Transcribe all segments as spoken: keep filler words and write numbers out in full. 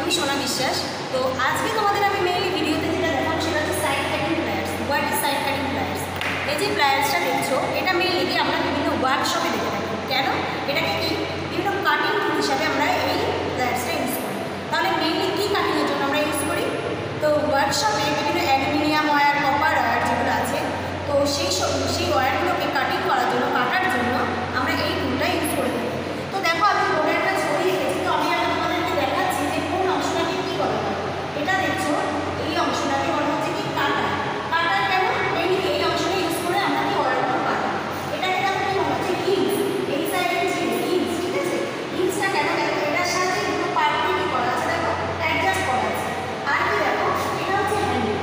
আমি সোনা বিশ্বাস। তো আজকে তোমাদের আমি মেইনলি ভিডিওতে যেটা দেখাবো সেটা হচ্ছে side cutting pliers. What is side cutting pliers? এই যে প্লায়ার্সটা দেখছো, এটা মেইনলি আমরা বিভিন্ন ওয়ার্কশপে দেখে থাকি। কেন? এটাকে কি বিভিন্ন কাটিং টুল হিসাবে আমরা এই প্লায়ার্সটা ইউজ করি। তাহলে মেইনলি কী কাটিংয়ের জন্য আমরা ইউজ করি? তো ওয়ার্কশপে বিভিন্ন অ্যালুমিনিয়াম ওয়্যার, কপার ওয়্যার যেগুলো আছে, তো সেই সব সেই ওয়্যারগুলোকে কাটিং করার জন্য, কাটার জন্য আমরা এই টুলটা ইউজ করে থাকি। তো দেখো আমি বোর্ডে একটা ছবি রেখেছি, তো আমি এখন তোমাদেরকে দেখাচ্ছি যে কোন অংশটাকে কী করা হয়। এটা দেখছো, এই অংশটাকে বলা হচ্ছে কি কাটা। কাটার কেন? এই এই অংশটা ইউজ করে আমরা কি ওয়্যারগুলো কাটা। এটাকে দেখো কি বলা হচ্ছে হিলস। এই সাইডে যে হিলস, ঠিক আছে? হিলসটা কেন? দেখো এটার সাথে দুটো পার্টে কি করা আছে, দেখো অ্যাডজাস্ট করা আছে। আর কি দেখো, এটা হচ্ছে হ্যান্ডেল।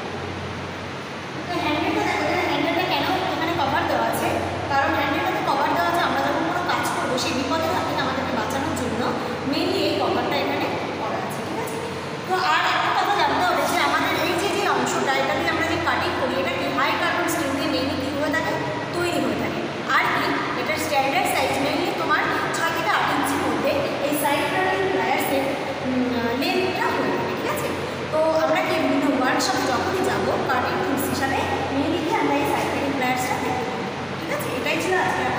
তো হ্যান্ডেলটা দেখো, এটা হ্যান্ডেলটা কেন এখানে কভার দেওয়া আছে? কারণ হ্যান্ডেলটাতে কভার দেওয়া আছে, আমরা যখন কোনো কাজ করবো সেই বিপদের হাত থেকে আমাদেরকে বাঁচানোর জন্য মেইনলি এই কভারটা এখানে করা আছে, ঠিক আছে? তো আর একটা কথা জানতে হবে যে আমাদের এই যে যে অংশটা, এটা দিয়ে আমরা যে কাটিং করি, এটা কি হাই কার্বন স্টিল দিয়ে মেইনলি কী হয়ে থাকে? তৈরি হয়ে থাকে। আর কি এটার স্ট্যান্ডার্ড সাইজ মেইনলি তোমার ছয় থেকে আট ইঞ্চির মধ্যে এই সাইড কাটিং প্লায়ার্সের লেন্থটা হয়ে থাকে, ঠিক আছে? তো আমরা কি বিভিন্ন ওয়ার্কশপে যখনই যাবো কাটিং টুলস হিসাবে মেইনলি আমরা এই সাইড কাটিং প্লায়ার্সটা দেখতে পাবো, ঠিক আছে? এটাই ছিল আজকে।